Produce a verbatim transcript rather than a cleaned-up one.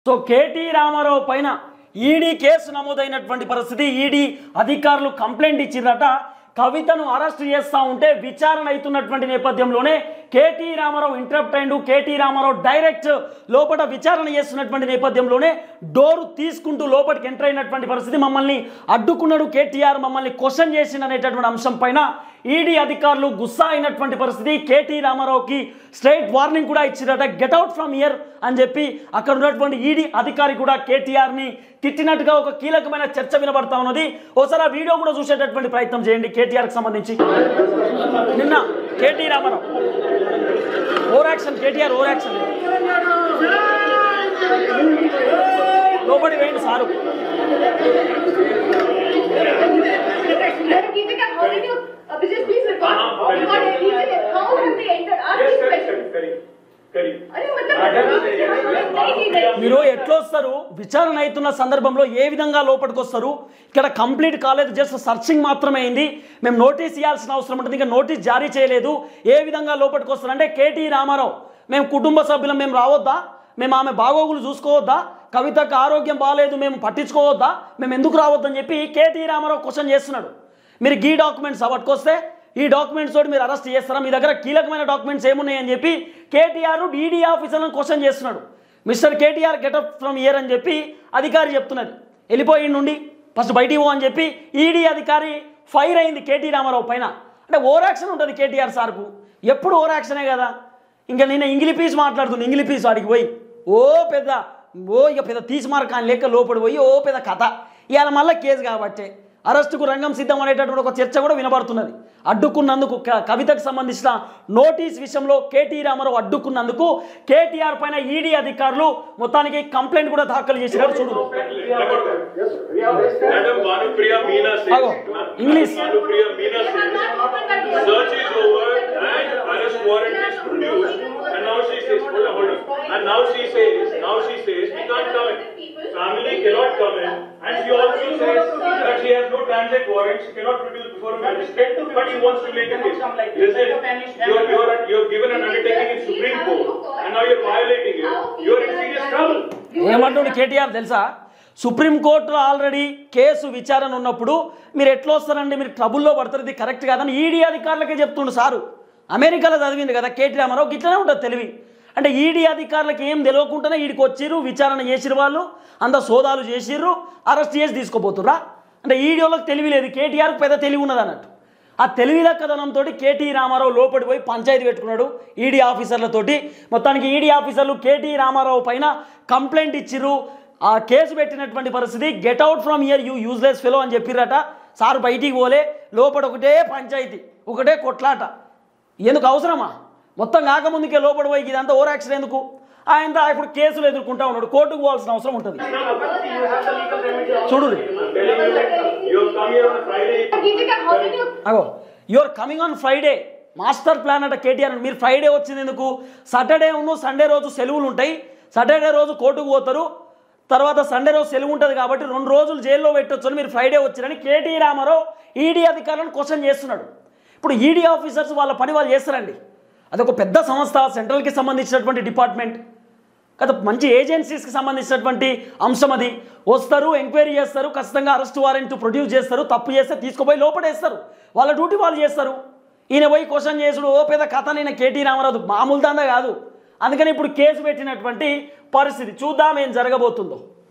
So KT Ramarao పైన ED case నమోదైనటువంటి పరిస్థితి. ED అధికారులు కంప్లైంట్ ఇచ్చిరట. కవితను అరెస్ట్ చేస్తూ ఉంటే విచారణ అవుతున్నటువంటి నేపథ్యంలోనే కేటీ రామారావు ఇంటరప్ట్ అయిండు. కేటీ రామారావు డైరెక్ట్ లోపల విచారణ చేస్తున్నటువంటి నేపథ్యంలోనే డోరు తీసుకుంటూ లోపలికి ఎంటర్ అయినటువంటి పరిస్థితి. మమ్మల్ని అడ్డుకున్నాడు కేటీఆర్, మమ్మల్ని క్వశ్చన్ చేసిండు అనేటటువంటి అంశం పైన ఈడీ అధికారులు గుస్సా అయినటువంటి పరిస్థితి. కేటీ రామారావుకి స్ట్రైట్ వార్నింగ్ కూడా ఇచ్చిరట, గెట్ అవుట్ ఫ్రమ్ హియర్ అని చెప్పి. అక్కడ ఉన్నటువంటి ఈడీ అధికారి కూడా కేటీఆర్ని తిట్టినట్టుగా ఒక కీలకమైన చర్చ వినబడతా ఉన్నది. ఒకసారి ఆ వీడియో కూడా చూసేటటువంటి ప్రయత్నం చేయండి. కేటీఆర్కి సంబంధించి నిన్న KT Ramarao over action, KTR over action లోపడి వేయండి సారు. మీరు ఎట్లా వస్తారు? విచారణ అవుతున్న సందర్భంలో ఏ విధంగా లోపలికి వస్తారు? ఇక్కడ కంప్లీట్ కాలేదు, జస్ట్ సర్చింగ్ మాత్రమే అయింది. మేము నోటీస్ ఇవ్వాల్సిన అవసరం ఉంటుంది, ఇంకా నోటీస్ జారీ చేయలేదు. ఏ విధంగా లోపలికి వస్తారంటే కేటీ రామారావు మేము కుటుంబ సభ్యులం, మేము రావద్దా, మేము ఆమె బాగోగులు చూసుకోవద్దా, కవితకు ఆరోగ్యం బాగాలేదు మేము పట్టించుకోవద్దా, మేము ఎందుకు రావద్దని చెప్పి కేటీ రామారావు క్వశ్చన్ చేస్తున్నాడు. మీరు గీ డాక్యుమెంట్స్ పట్టుకొస్తే ఈ డాక్యుమెంట్స్ తోటి మీరు అరెస్ట్ చేస్తారా, మీ దగ్గర కీలకమైన డాక్యుమెంట్స్ ఏమున్నాయని చెప్పి కేటీఆర్ ఈడీ ఆఫీసర్లను క్వశ్చన్ చేస్తున్నాడు. Mister KTR get up from here అని చెప్పి అధికారి చెప్తున్నది. వెళ్ళిపోయి నుండి ఫస్ట్ బయటికి పో అని చెప్పి ఈడీ అధికారి ఫైర్ అయింది కేటీ రామారావు పైన. అంటే ఓవర్ యాక్షన్ ఉంటుంది కేటీఆర్ సార్కు, ఎప్పుడు ఓవర్ యాక్షనే కదా. ఇంకా నేను ఇంగ్లీ పీస్ మాట్లాడుతున్నాను, ఇంగ్లీ పీస్ వాడికి పోయి ఓ పెద్ద ఓ ఇక పెద్ద తీసిమార్ కానీ లెక్క లోపడి పోయి ఓ పెద్ద కథ. ఇవాళ మళ్ళీ కేసు కాబట్టి అరెస్టుకు రంగం సిద్ధం అనేటటువంటి ఒక చర్చ కూడా వినబడుతున్నది. అడ్డుకున్నందుకు కవితకు సంబంధించిన నోటీస్ విషయంలో కేటీ రామారావు అడ్డుకున్నందుకు కేటీఆర్ పైన ఈడీ అధికారులు మొత్తానికి కంప్లైంట్ కూడా దాఖలు చేసినారు. చూడు English and now she says now she says we can't come in, family cannot come in, and she also says that she has no transit warrant, she cannot produce before a magistrate, but she wants to make a case. Listen, you're you're you're given an undertaking in Supreme Court and now you're violating it. You're in serious trouble. ఏమంటుండు కేటీఆర్ తెలుసా? సుప్రీంకోర్టులో already case విచారణ ఉన్నప్పుడు మీరు ఎట్లా వస్తారండి, మీరు ట్రబుల్లో పడతారు, ఇది కరెక్ట్ కాదని ఈడీ అధికారులకే చెప్తుండు సారు. అమెరికాలో చదివింది కదా కేటీ రామారావు, ఇట్లనే ఉంటుంది తెలివి. అంటే ఈడీ అధికారులకు ఏం తెలియకుండానే ఈడికి వచ్చిర్రు, విచారణ చేసిరు, వాళ్ళు అంత సోదాలు చేసిర్రు, అరెస్ట్ చేసి తీసుకోపోతుర్రా. అంటే ఈడీ వాళ్ళకి తెలివి లేదు, కేటీఆర్కి పెద్ద తెలివి ఉన్నది అన్నట్టు. ఆ తెలివి లక్కదనంతో కేటీ రామారావు లోపడి పోయి పంచాయతీ పెట్టుకున్నాడు ఈడీ ఆఫీసర్లతోటి. మొత్తానికి ఈడీ ఆఫీసర్లు కేటీ రామారావు పైన కంప్లైంట్ ఇచ్చిర్రు, ఆ కేసు పెట్టినటువంటి పరిస్థితి. Get out from here you useless fellow అని చెప్పిర్రట. సార్ బయటికి పోలే, లోపల ఒకటే పంచాయతీ, ఒకటే కొట్లాట. ఎందుకు అవసరమా? మొత్తం కాకముందుకే లోపడి పోయి ఇదంతా ఓవర్ యాక్షన్ ఎందుకు? ఆయన ఇప్పుడు కేసులు ఎదుర్కొంటా ఉన్నాడు, కోర్టుకు పోవాల్సిన అవసరం ఉంటుంది. చూడు అగో your coming on Friday, master plan అట కేటీఆర్. మీరు ఫ్రైడే వచ్చింది ఎందుకు? సాటర్డే ఉన్న సండే రోజు సెలవులు ఉంటాయి, సాటర్డే రోజు కోర్టుకు పోతారు, తర్వాత సండే రోజు సెలవు ఉంటుంది కాబట్టి రెండు రోజులు జైల్లో పెట్టొచ్చు, మీరు ఫ్రైడే వచ్చిరని కేటీ రామారావు ఈడీ అధికారులను క్వశ్చన్ చేస్తున్నాడు. ఇప్పుడు ఈడీ ఆఫీసర్స్ వాళ్ళ పని వాళ్ళు చేస్తారండి. అదొక పెద్ద సంస్థ, సెంట్రల్కి సంబంధించినటువంటి డిపార్ట్మెంట్ కదా, మంచి ఏజెన్సీస్కి సంబంధించినటువంటి అంశం. అది వస్తారు, ఎంక్వైరీ చేస్తారు, ఖచ్చితంగా అరెస్ట్ వారెంట్ ప్రొడ్యూస్ చేస్తారు, తప్పు చేస్తే తీసుకుపోయి లోపడేస్తారు, వాళ్ళ డ్యూటీ వాళ్ళు చేస్తారు. ఈయన పోయి క్వశ్చన్ చేసుడు ఓ పెద్ద కథ. నేను కేటీ రామారావు మామూలు దందా కాదు. అందుకని ఇప్పుడు కేసు పెట్టినటువంటి పరిస్థితి. చూద్దాం ఏం జరగబోతుందో.